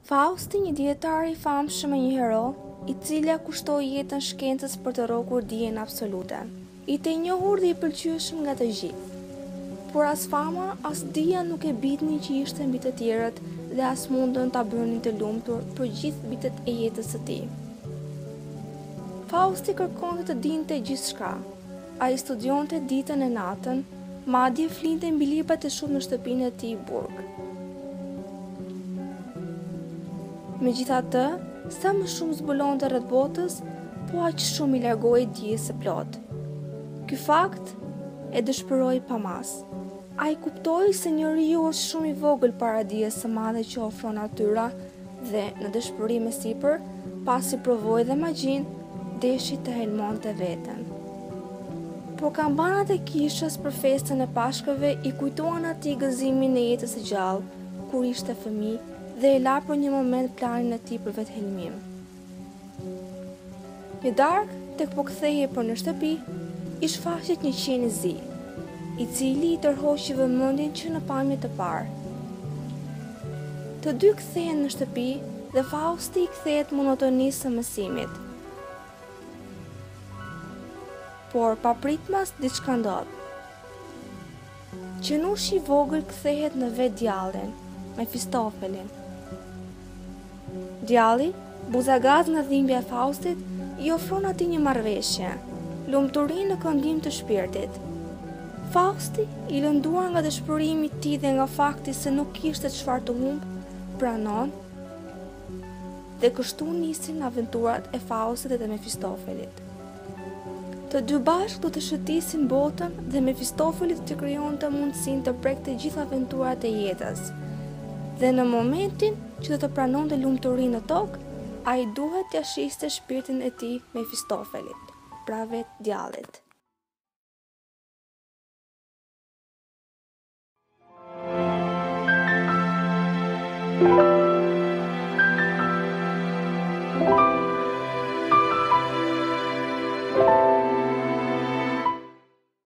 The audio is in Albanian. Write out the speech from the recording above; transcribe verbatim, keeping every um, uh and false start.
Fausti, një dietar i famshëm e një hero, i cili kushtoi jetën shkencës për të rrokur dijen absolute. I të njohur dhe i pëlqyeshëm nga të gjithë. Por as fama, as dija nuk e bitnin që ishte mbi të tjerët dhe as mundën ta bënin të lumtur për gjithë bitet e jetës së tij. Fausti kërkonte të dinte gjithçka. Ai studionte ditën e natën, madje flinte mbi librat e shumë në shtëpinë e tij burg. Megjithatë, sa më shumë zbulonte rreth botës, po aq shumë i largohej dijes së plot. Ky fakt e dëshpëroi pa mas. Ai kuptoi se njeriu është shumë i vogël para dijes së madhe që ofron natyra dhe në dëshpëri me sipër, pasi provoi dhe magjin, deshi të helmonte veten. Por kambanat e kishës për festën e Pashkëve i kujtuan atij gëzimin e jetës së gjallë, kur ishte fëmijë dhe e la për një moment planin e tij për vethelmim. Një darkë, tek po kthehej për në shtëpi, i shfaqet një qen i zi, i cili i tërhoqi vëmendjen që në pamje të parë. Të dy kthehen në shtëpi dhe Fausti i kthehet monotonisë së mësimit. Por papritmas diçka ndodh. Qenushi i vogël kthehet në vet djallin, Mefistofelin. Djalli, buzagaz nga dhimbja e Faustit, i ofron atij një marrëveshje, lumturi në këmbim të shpirtit. Fausti, i lënduar nga dëshpërimi i tij dhe nga fakti se nuk kishte çfarë të humb, pranon dhe kështu nisin aventurat e Faustit dhe të Mefistofelit. Të dy bashkë do të shëtisin botën dhe Mefistofelit të krijonte mundësinë të prekte gjithë aventurat e jetës. Dhe në momentin që do të pranonte lumturinë në tokë, ai duhet t'ia shiste shpirtin e tij Mefistofelit, pra vet djallit. Thank you.